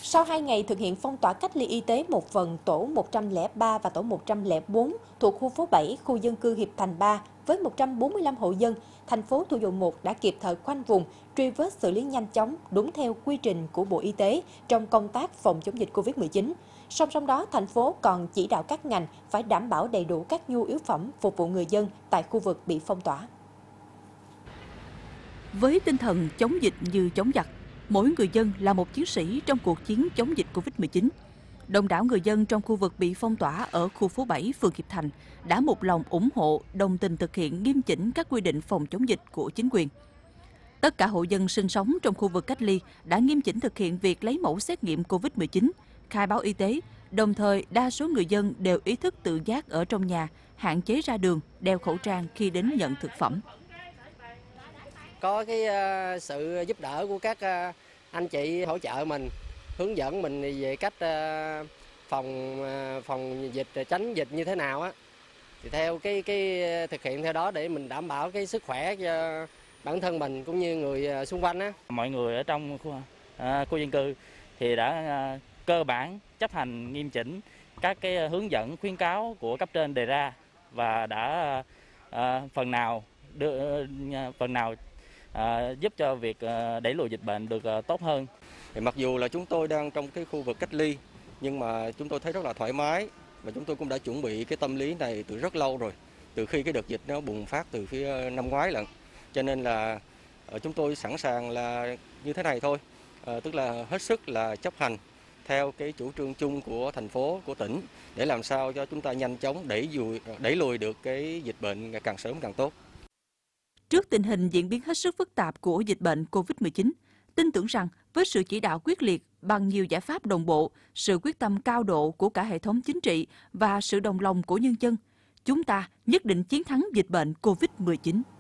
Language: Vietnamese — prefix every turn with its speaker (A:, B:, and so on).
A: Sau 2 ngày thực hiện phong tỏa cách ly y tế một phần, tổ 103 và tổ 104 thuộc khu phố 7, khu dân cư Hiệp Thành 3 với 145 hộ dân, thành phố Thủ Dầu Một đã kịp thời khoanh vùng, truy vết xử lý nhanh chóng đúng theo quy trình của Bộ Y tế trong công tác phòng chống dịch Covid-19. Song song đó, thành phố còn chỉ đạo các ngành phải đảm bảo đầy đủ các nhu yếu phẩm phục vụ người dân tại khu vực bị phong tỏa.
B: Với tinh thần chống dịch như chống giặc, mỗi người dân là một chiến sĩ trong cuộc chiến chống dịch Covid-19. Đông đảo người dân trong khu vực bị phong tỏa ở khu phố 7, phường Hiệp Thành đã một lòng ủng hộ, đồng tình thực hiện nghiêm chỉnh các quy định phòng chống dịch của chính quyền. Tất cả hộ dân sinh sống trong khu vực cách ly đã nghiêm chỉnh thực hiện việc lấy mẫu xét nghiệm Covid-19, khai báo y tế, đồng thời đa số người dân đều ý thức tự giác ở trong nhà, hạn chế ra đường, đeo khẩu trang khi đến nhận thực phẩm.
C: Có sự giúp đỡ của các anh chị hỗ trợ mình, hướng dẫn mình về cách phòng dịch, tránh dịch như thế nào á. Thì theo thực hiện theo đó để mình đảm bảo cái sức khỏe cho bản thân mình cũng như người xung quanh á.
D: Mọi người ở trong khu dân cư thì đã cơ bản chấp hành nghiêm chỉnh các cái hướng dẫn khuyến cáo của cấp trên đề ra và đã phần nào giúp cho việc đẩy lùi dịch bệnh được tốt hơn.
E: Mặc dù là chúng tôi đang trong cái khu vực cách ly nhưng mà chúng tôi thấy rất là thoải mái và chúng tôi cũng đã chuẩn bị cái tâm lý này từ rất lâu rồi, từ khi cái đợt dịch nó bùng phát từ phía năm ngoái lận. Cho nên là chúng tôi sẵn sàng là như thế này thôi, tức là hết sức là chấp hành theo cái chủ trương chung của thành phố, của tỉnh để làm sao cho chúng ta nhanh chóng đẩy lùi được cái dịch bệnh càng sớm càng tốt.
B: Trước tình hình diễn biến hết sức phức tạp của dịch bệnh COVID-19, tin tưởng rằng với sự chỉ đạo quyết liệt bằng nhiều giải pháp đồng bộ, sự quyết tâm cao độ của cả hệ thống chính trị và sự đồng lòng của nhân dân, chúng ta nhất định chiến thắng dịch bệnh COVID-19.